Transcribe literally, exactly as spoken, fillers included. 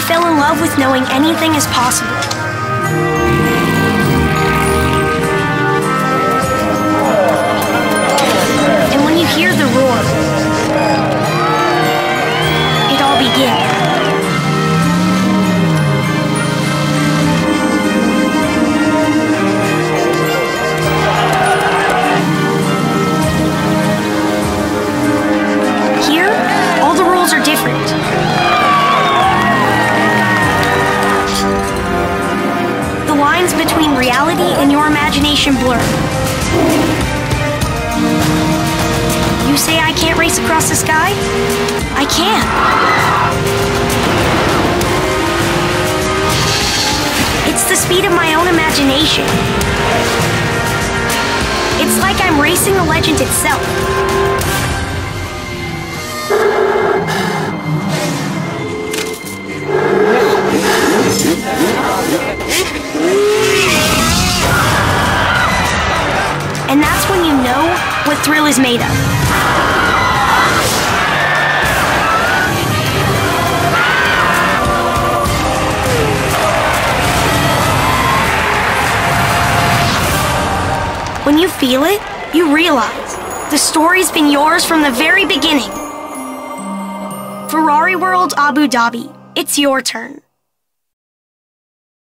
fell in love with knowing anything is possible. And when you hear the roar, it all begins. Here, all the rules are different. The lines between reality and your imagination blur. You say I can't race across the sky? I can. It's the speed of my own imagination. It's like I'm racing the legend itself. And that's when you know what thrill is made of. When you feel it, you realize the story's been yours from the very beginning. Ferrari World Abu Dhabi, it's your turn.